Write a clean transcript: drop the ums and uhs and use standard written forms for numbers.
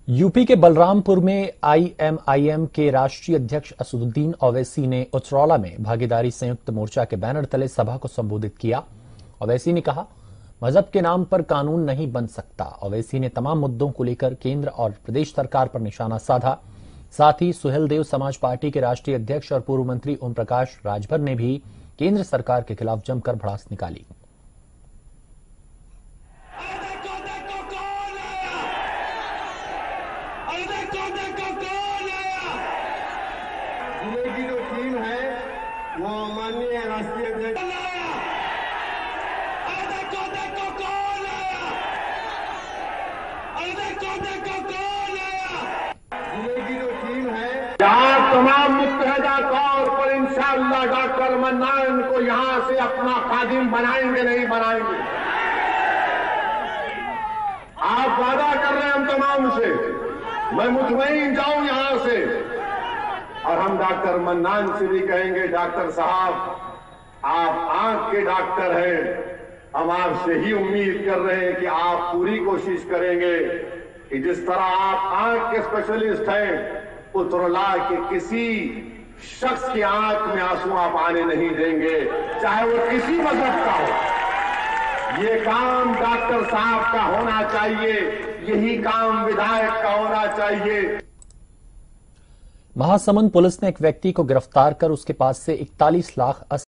UP के बलरामपुर में AIMIM के राष्ट्रीय अध्यक्ष असदुद्दीन ओवैसी ने उचरौला में भागीदारी संयुक्त मोर्चा के बैनर तले सभा को संबोधित किया। ओवैसी ने कहा, मजहब के नाम पर कानून नहीं बन सकता। ओवैसी ने तमाम मुद्दों को लेकर केंद्र और प्रदेश सरकार पर निशाना साधा। साथ ही सुहेलदेव समाज पार्टी के राष्ट्रीय अध्यक्ष और पूर्व मंत्री ओम प्रकाश राजभर ने भी केंद्र सरकार के खिलाफ जमकर भड़ास निकाली। जिले की जो टीम है वो माननीय राष्ट्रीय अध्यक्ष जिले की जो टीम है यहाँ तमाम मुत्तहदा तौर पर इंशाअल्लाह डॉक्टर मन्नान को यहाँ से अपना खादिम बनाएंगे नहीं बनाएंगे। आप वादा कर रहे हैं हम तमाम से, मैं मुतमईन जाऊं यहां से, और हम डॉक्टर मन्नान से भी कहेंगे, डॉक्टर साहब आप आंख के डॉक्टर हैं, हम आपसे ही उम्मीद कर रहे हैं कि आप पूरी कोशिश करेंगे कि जिस तरह आप आंख के स्पेशलिस्ट हैं, उतरौला के किसी शख्स की आंख में आंसू आप आने नहीं देंगे, चाहे वो किसी मजहब का हो। ये काम डॉक्टर साहब का होना चाहिए, यही काम विधायक का होना चाहिए। महासमुंद पुलिस ने एक व्यक्ति को गिरफ्तार कर उसके पास से 41 लाख